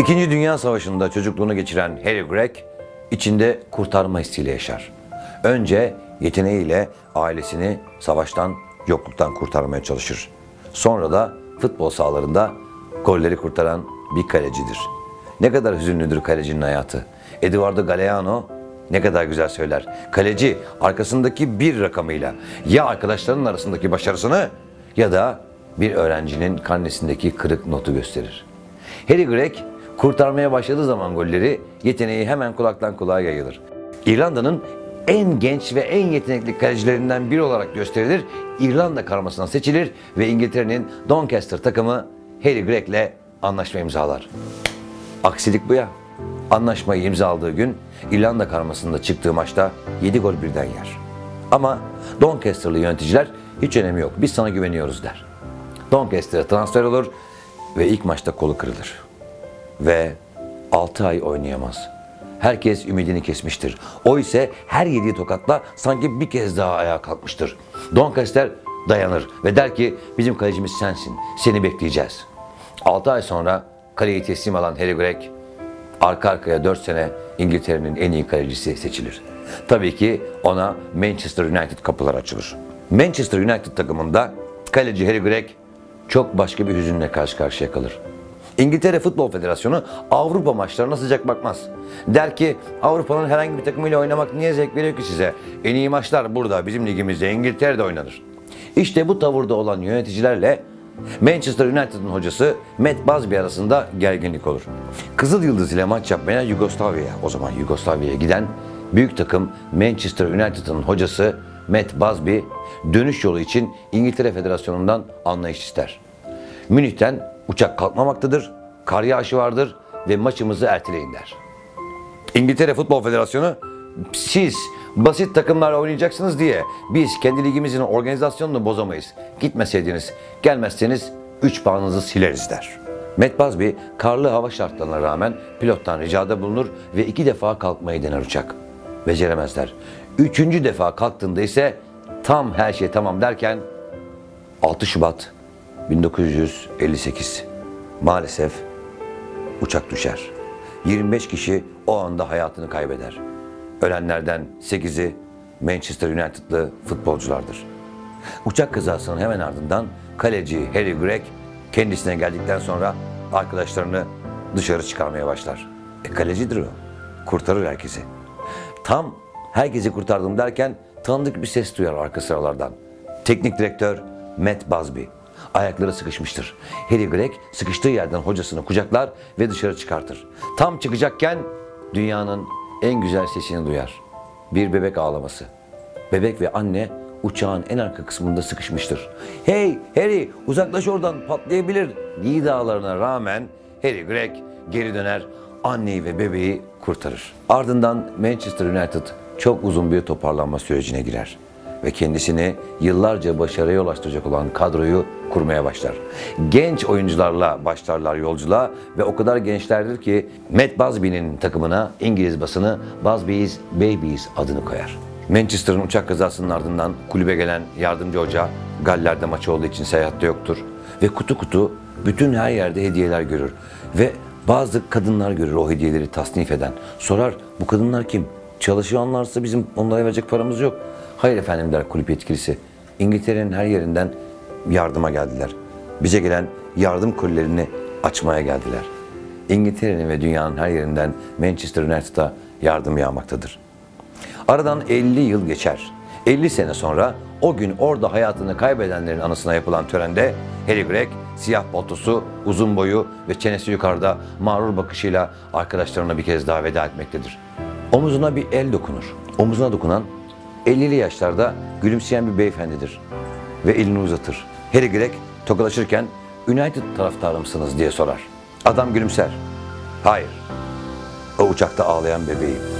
İkinci Dünya Savaşı'nda çocukluğunu geçiren Harry Gregg, içinde kurtarma hissiyle yaşar. Önce yeteneğiyle ailesini savaştan, yokluktan kurtarmaya çalışır. Sonra da futbol sahalarında golleri kurtaran bir kalecidir. Ne kadar hüzünlüdür kalecinin hayatı. Eduardo Galeano ne kadar güzel söyler. Kaleci arkasındaki bir rakamıyla ya arkadaşlarının arasındaki başarısını ya da bir öğrencinin karnesindeki kırık notu gösterir. Harry Gregg kurtarmaya başladığı zaman golleri, yeteneği hemen kulaktan kulağa yayılır. İrlanda'nın en genç ve en yetenekli kalecilerinden biri olarak gösterilir. İrlanda karmasına seçilir ve İngiltere'nin Doncaster takımı Harry Gregg'le anlaşma imzalar. Aksilik bu ya. Anlaşmayı imzaladığı gün İrlanda karmasında çıktığı maçta 7 gol birden yer. Ama Doncaster'lı yöneticiler hiç önemi yok, biz sana güveniyoruz der. Doncaster'a transfer olur ve ilk maçta kolu kırılır. Ve 6 ay oynayamaz. Herkes ümidini kesmiştir. O ise her yediği tokatla sanki bir kez daha ayağa kalkmıştır. Doncaster dayanır ve der ki bizim kalecimiz sensin, seni bekleyeceğiz. 6 ay sonra kaleyi teslim alan Harry Gregg arka arkaya 4 sene İngiltere'nin en iyi kalecisi seçilir. Tabii ki ona Manchester United kapıları açılır. Manchester United takımında kaleci Harry Gregg çok başka bir hüzünle karşı karşıya kalır. İngiltere Futbol Federasyonu Avrupa maçlarına sıcak bakmaz. Der ki Avrupa'nın herhangi bir takımıyla oynamak niye zevk veriyor ki size? En iyi maçlar burada, bizim ligimizde, İngiltere'de oynanır. İşte bu tavırda olan yöneticilerle Manchester United'ın hocası Matt Busby arasında gerginlik olur. Kızıl Yıldız ile maç yapmaya Yugoslavya'ya giden büyük takım Manchester United'ın hocası Matt Busby dönüş yolu için İngiltere Federasyonu'ndan anlayış ister. Münih'ten uçak kalkmamaktadır, kar yağışı vardır ve maçımızı erteleyin der. İngiltere Futbol Federasyonu, siz basit takımlarla oynayacaksınız diye biz kendi ligimizin organizasyonunu bozamayız. Gitmeseydiniz, gelmezseniz 3 puanınızı sileriz der. Matt Busby karlı hava şartlarına rağmen pilottan ricada bulunur ve 2 defa kalkmayı dener uçak. Beceremezler. 3. defa kalktığında ise tam her şey tamam derken 6 Şubat 1958 maalesef uçak düşer. 25 kişi o anda hayatını kaybeder. Ölenlerden 8'i Manchester United'lı futbolculardır. Uçak kazasının hemen ardından kaleci Harry Gregg kendisine geldikten sonra arkadaşlarını dışarı çıkarmaya başlar. Kalecidir o. Kurtarır herkesi. Tam herkesi kurtardım derken tanıdık bir ses duyar arka sıralardan. Teknik direktör Matt Busby. Ayakları sıkışmıştır. Harry Gregg sıkıştığı yerden hocasını kucaklar ve dışarı çıkartır. Tam çıkacakken dünyanın en güzel sesini duyar. Bir bebek ağlaması. Bebek ve anne uçağın en arka kısmında sıkışmıştır. Hey Harry, uzaklaş oradan, patlayabilir nidalarına rağmen Harry Gregg geri döner, anneyi ve bebeği kurtarır. Ardından Manchester United çok uzun bir toparlanma sürecine girer ve kendisini yıllarca başarıya ulaştıracak olan kadroyu kurmaya başlar. Genç oyuncularla başlarlar yolculuğa ve o kadar gençlerdir ki Matt Busby'nin takımına İngiliz basını Busby's Babies adını koyar. Manchester'ın uçak kazasının ardından kulübe gelen yardımcı hoca Galler'de maçı olduğu için seyahatte yoktur ve kutu kutu bütün her yerde hediyeler görür ve bazı kadınlar görür o hediyeleri tasnif eden. Sorar, bu kadınlar kim? Çalışanlarsa bizim onlara verecek paramız yok. Hayır efendim der kulüp yetkilisi. İngiltere'nin her yerinden yardıma geldiler. Bize gelen yardım kolilerini açmaya geldiler. İngiltere'nin ve dünyanın her yerinden Manchester United'a yardım yağmaktadır. Aradan 50 yıl geçer. 50 sene sonra o gün orada hayatını kaybedenlerin anısına yapılan törende Harry Gregg siyah paltosu, uzun boyu ve çenesi yukarıda mağrur bakışıyla arkadaşlarına bir kez daha veda etmektedir. Omuzuna bir el dokunur. Omuzuna dokunan 50'li yaşlarda gülümseyen bir beyefendidir ve elini uzatır. Harry Gregg tokalaşırken United taraftarı mısınız diye sorar. Adam gülümser. Hayır. O uçakta ağlayan bebeğim.